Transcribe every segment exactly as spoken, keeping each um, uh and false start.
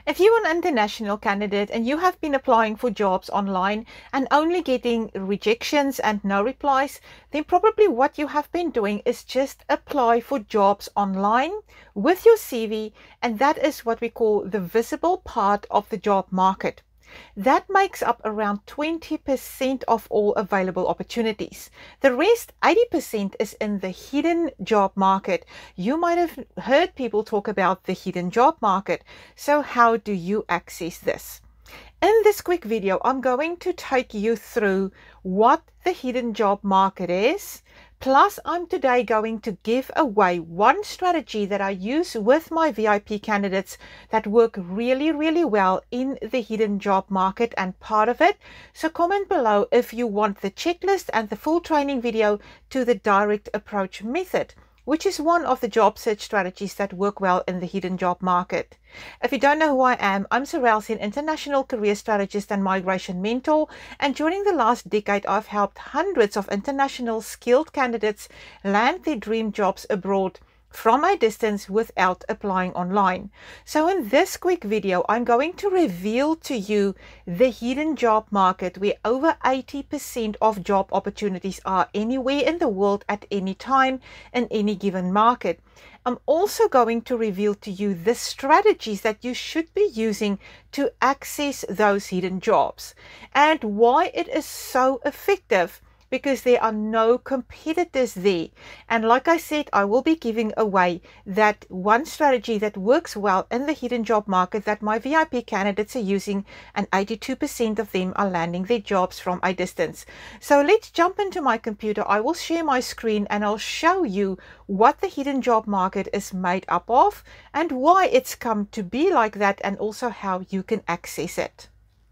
If you're an international candidate and you have been applying for jobs online and only getting rejections and no replies, then probably what you have been doing is just apply for jobs online with your C V, and that is what we call the visible part of the job market. That makes up around twenty percent of all available opportunities. The rest, eighty percent, is in the hidden job market. You might have heard people talk about the hidden job market. So how do you access this? In this quick video, I'm going to take you through what the hidden job market is. Plus, I'm today going to give away one strategy that I use with my V I P candidates that work really, really well in the hidden job market and part of it. So comment below if you want the checklist and the full training video to the direct approach method, which is one of the job search strategies that work well in the hidden job market. If you don't know who I am, I'm Zarelsie, an international career strategist and migration mentor, and during the last decade I've helped hundreds of international skilled candidates land their dream jobs abroad from a distance without applying online. So in this quick video, I'm going to reveal to you the hidden job market where over eighty percent of job opportunities are anywhere in the world at any time in any given market. I'm also going to reveal to you the strategies that you should be using to access those hidden jobs and why it is so effective, because there are no competitors there. And like I said, I will be giving away that one strategy that works well in the hidden job market that my V I P candidates are using, and eighty-two percent of them are landing their jobs from a distance. So let's jump into my computer. I will share my screen and I'll show you what the hidden job market is made up of and why it's come to be like that, and also how you can access it.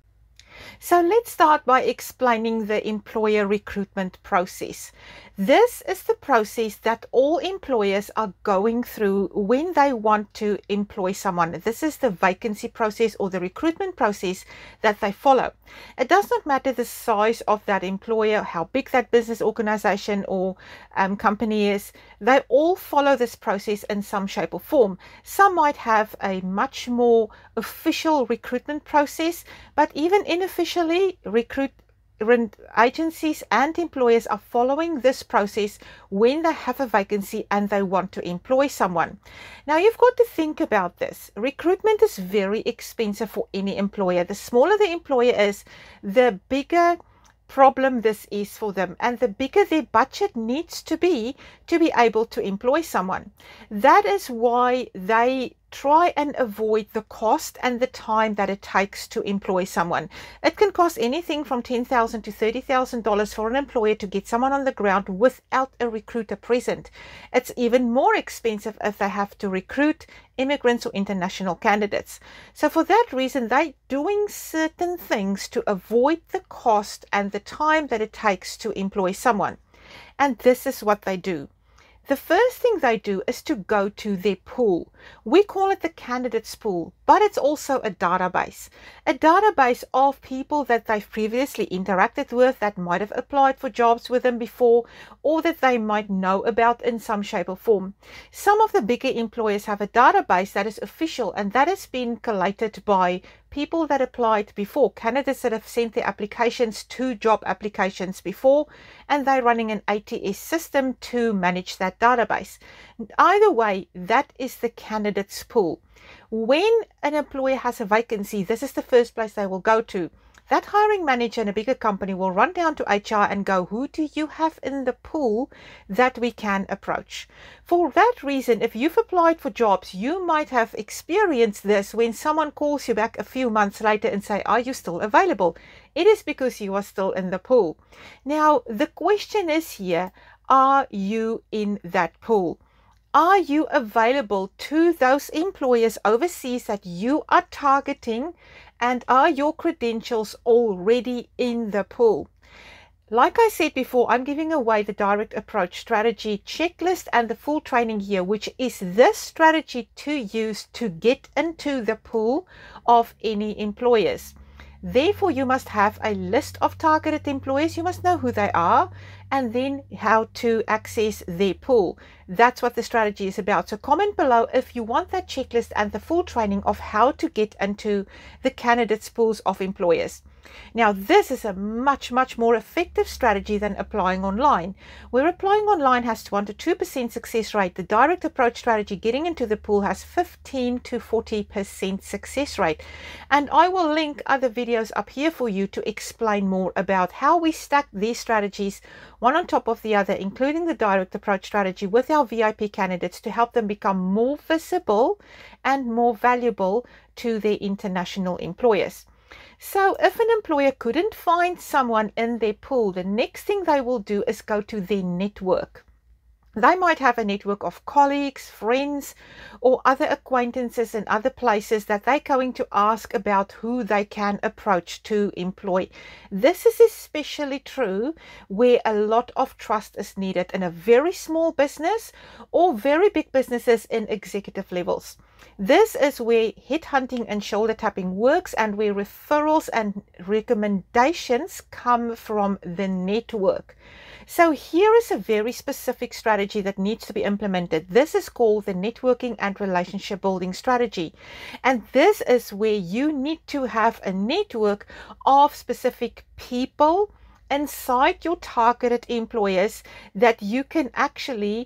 So let's start by explaining the employer recruitment process. This is the process that all employers are going through when they want to employ someone. This is the vacancy process or the recruitment process that they follow. It does not matter the size of that employer, how big that business organization or um, company is. They all follow this process in some shape or form. Some might have a much more official recruitment process, but even unofficially, recruit agencies and employers are following this process when they have a vacancy and they want to employ someone. Now, you've got to think about this. Recruitment is very expensive for any employer. The smaller the employer is, the bigger problem this is for them, and the bigger their budget needs to be to be able to employ someone. That is why they try and avoid the cost and the time that it takes to employ someone. It can cost anything from ten thousand dollars to thirty thousand dollars for an employer to get someone on the ground without a recruiter present. It's even more expensive if they have to recruit immigrants or international candidates. So for that reason, they're doing certain things to avoid the cost and the time that it takes to employ someone. And this is what they do. The first thing they do is to go to their pool. We call it the candidates pool, but it's also a database. A database of people that they've previously interacted with, that might have applied for jobs with them before, or that they might know about in some shape or form. Some of the bigger employers have a database that is official, and that has been collated by people that applied before, candidates that have sent their applications to job applications before, and they're running an A T S system to manage that database. Either way, that is the candidates pool. When an employer has a vacancy, this is the first place they will go to. That hiring manager in a bigger company will run down to H R and go, who do you have in the pool that we can approach? For that reason, if you've applied for jobs, you might have experienced this when someone calls you back a few months later and say, are you still available? It is because you are still in the pool. Now, the question is here, are you in that pool? Are you available to those employers overseas that you are targeting, and are your credentials already in the pool? Like I said before, I'm giving away the direct approach strategy checklist and the full training here, which is this strategy to use to get into the pool of any employers. Therefore, you must have a list of targeted employers. You must know who they are and then how to access their pool. That's what the strategy is about. So comment below if you want that checklist and the full training of how to get into the candidates' pools of employers. Now, this is a much, much more effective strategy than applying online. Where applying online has one to two percent success rate, the direct approach strategy, getting into the pool, has fifteen to forty percent success rate. And I will link other videos up here for you to explain more about how we stack these strategies one on top of the other, including the direct approach strategy, with our V I P candidates to help them become more visible and more valuable to their international employers. So if an employer couldn't find someone in their pool, the next thing they will do is go to their network. They might have a network of colleagues, friends, or other acquaintances in other places that they're going to ask about who they can approach to employ. This is especially true where a lot of trust is needed in a very small business or very big businesses in executive levels. This is where headhunting and shoulder tapping works, and where referrals and recommendations come from the network. So here is a very specific strategy that needs to be implemented. This is called the networking and relationship building strategy. And this is where you need to have a network of specific people inside your targeted employers that you can actually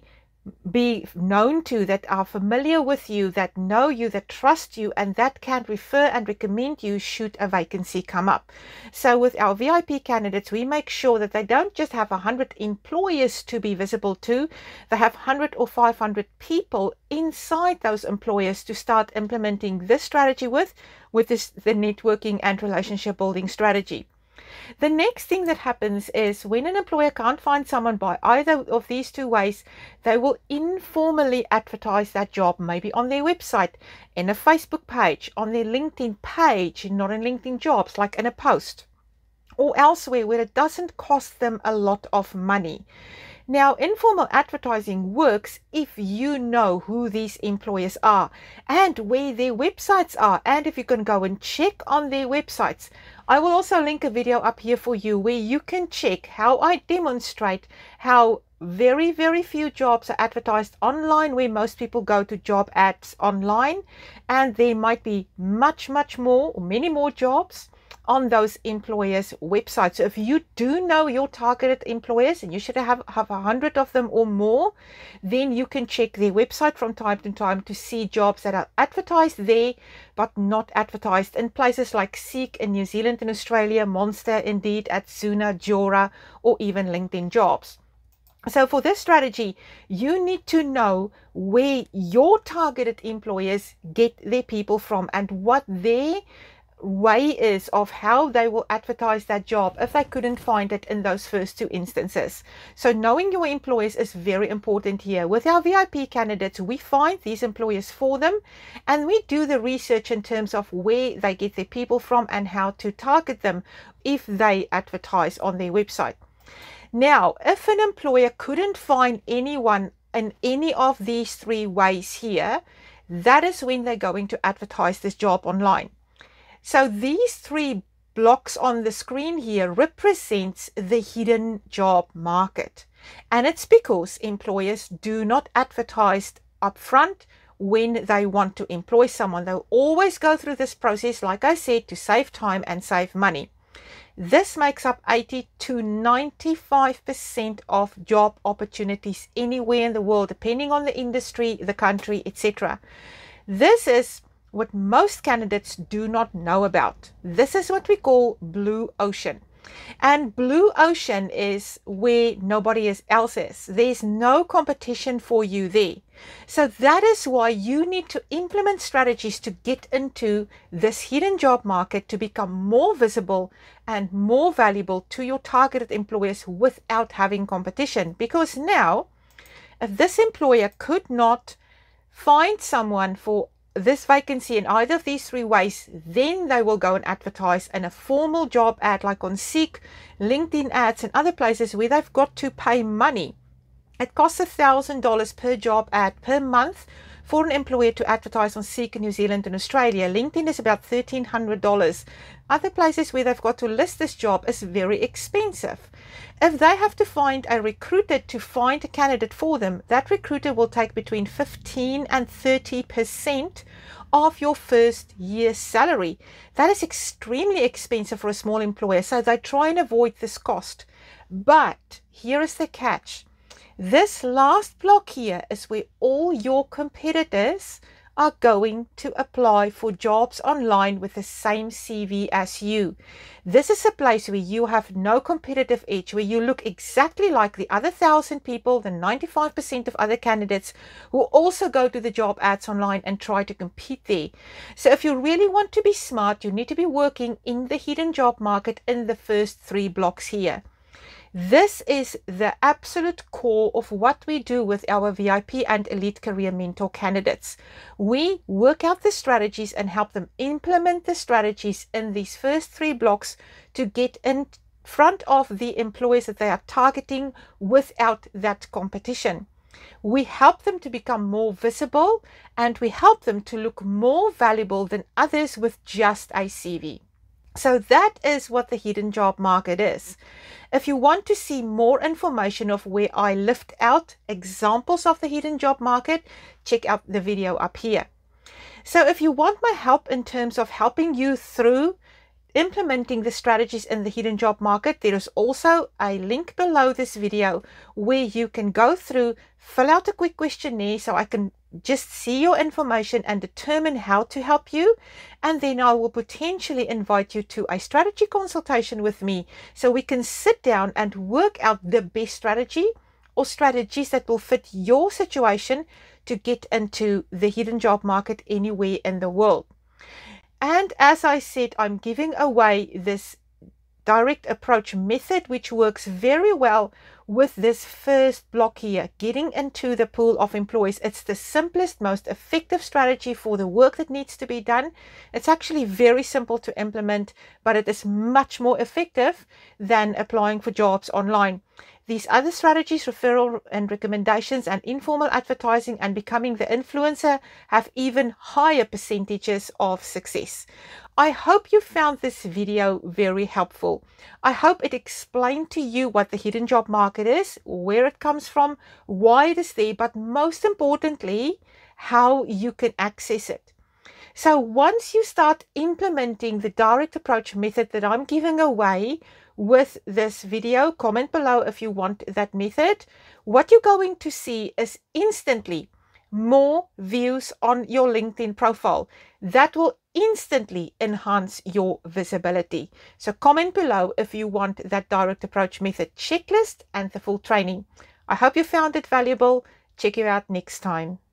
be known to, that are familiar with you, that know you, that trust you, and that can refer and recommend you should a vacancy come up. So with our V I P candidates, we make sure that they don't just have one hundred employers to be visible to, they have one hundred or five hundred people inside those employers to start implementing this strategy with, with this, the networking and relationship building strategy. The next thing that happens is when an employer can't find someone by either of these two ways, they will informally advertise that job, maybe on their website, in a Facebook page, on their LinkedIn page, not in LinkedIn Jobs, like in a post, or elsewhere where it doesn't cost them a lot of money. Now, informal advertising works if you know who these employers are and where their websites are, and if you can go and check on their websites. I will also link a video up here for you where you can check how I demonstrate how very, very few jobs are advertised online, where most people go to job ads online, and there might be much, much more, or many more jobs on those employers' websites. So if you do know your targeted employers, and you should have have a hundred of them or more, then you can check their website from time to time to see jobs that are advertised there but not advertised in places like Seek in New Zealand and Australia, Monster, Indeed, Atsuna, Jora, or even LinkedIn Jobs. So for this strategy, you need to know where your targeted employers get their people from and what their way is of how they will advertise that job if they couldn't find it in those first two instances. So knowing your employers is very important here. With our V I P candidates, we find these employers for them, and we do the research in terms of where they get their people from and how to target them if they advertise on their website. Now, if an employer couldn't find anyone in any of these three ways here, that is when they're going to advertise this job online. So these three blocks on the screen here represents the hidden job market. And it's because employers do not advertise upfront when they want to employ someone. They'll always go through this process, like I said, to save time and save money. This makes up eighty to ninety-five percent of job opportunities anywhere in the world, depending on the industry, the country, et cetera. This is what most candidates do not know about. This is what we call blue ocean. And blue ocean is where nobody else is. There's no competition for you there. So that is why you need to implement strategies to get into this hidden job market, to become more visible and more valuable to your targeted employers without having competition. Because now, if this employer could not find someone for this vacancy in either of these three ways, then they will go and advertise in a formal job ad like on Seek, LinkedIn ads, and other places where they've got to pay money. It costs a thousand dollars per job ad per month for an employer to advertise on Seek in New Zealand and Australia. LinkedIn is about thirteen hundred dollars. Other places where they've got to list this job is very expensive. If they have to find a recruiter to find a candidate for them, that recruiter will take between fifteen and thirty percent of your first year's salary. That is extremely expensive for a small employer, so they try and avoid this cost. But here is the catch. This last block here is where all your competitors are going to apply for jobs online with the same C V as you. This is a place where you have no competitive edge, where you look exactly like the other thousand people, the ninety-five percent of other candidates who also go to the job ads online and try to compete there. So if you really want to be smart, you need to be working in the hidden job market in the first three blocks here. This is the absolute core of what we do with our V I P and Elite Career Mentor candidates. We work out the strategies and help them implement the strategies in these first three blocks to get in front of the employers that they are targeting without that competition. We help them to become more visible, and we help them to look more valuable than others with just a C V. So that is what the hidden job market is. If you want to see more information of where I lift out examples of the hidden job market, check out the video up here. So if you want my help in terms of helping you through implementing the strategies in the hidden job market, there is also a link below this video where you can go through, fill out a quick questionnaire so I can just see your information and determine how to help you, and then I will potentially invite you to a strategy consultation with me so we can sit down and work out the best strategy or strategies that will fit your situation to get into the hidden job market anywhere in the world. And as I said, I'm giving away this direct approach method, which works very well with this first block here, getting into the pool of employees. It's the simplest, most effective strategy for the work that needs to be done. It's actually very simple to implement, but it is much more effective than applying for jobs online. These other strategies, referral and recommendations and informal advertising and becoming the influencer, have even higher percentages of success. I hope you found this video very helpful. I hope it explained to you what the hidden job market is, where it comes from, why it is there, but most importantly, how you can access it. So once you start implementing the direct approach method that I'm giving away with this video, comment below if you want that method. What you're going to see is instantly more views on your LinkedIn profile. That will instantly enhance your visibility. So comment below if you want that direct approach method checklist and the full training. I hope you found it valuable. Check you out next time.